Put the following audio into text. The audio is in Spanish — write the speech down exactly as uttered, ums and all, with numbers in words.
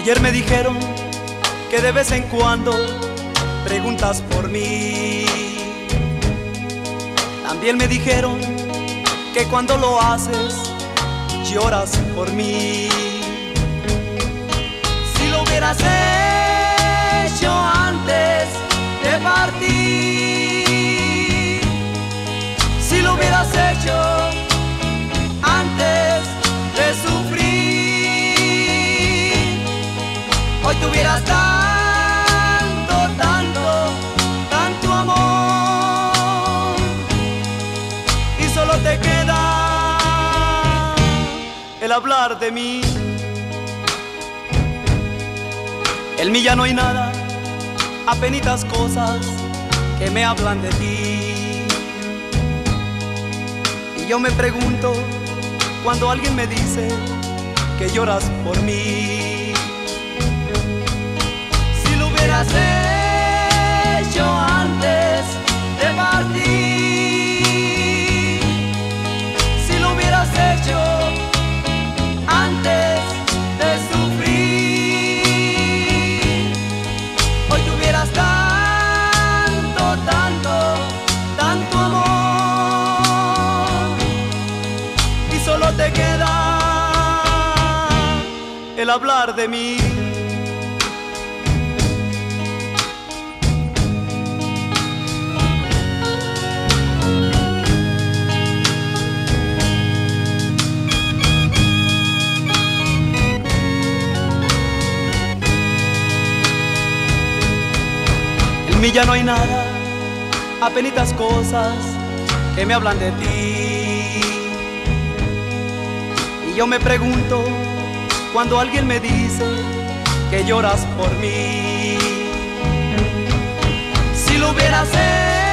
Ayer me dijeron que de vez en cuando preguntas por mí. También me dijeron que cuando lo haces lloras por mí. Si lo hubieras hecho antes de partir, si lo hubieras hecho antes de sufrir, hoy tuvieras tanto, tanto, tanto amor, y solo te queda el hablar de mí. En mí ya no hay nada, apenitas cosas que me hablan de ti. Y yo me pregunto cuando alguien me dice que lloras por mí. Si lo hubieras hecho antes de partir, si lo hubieras hecho antes de sufrir, hoy tuvieras tanto, tanto, tanto amor, y solo te queda el hablar de mí. En mí ya no hay nada, apenitas cosas que me hablan de ti. Y yo me pregunto cuando alguien me dice que lloras por mí. Si lo hubieras hecho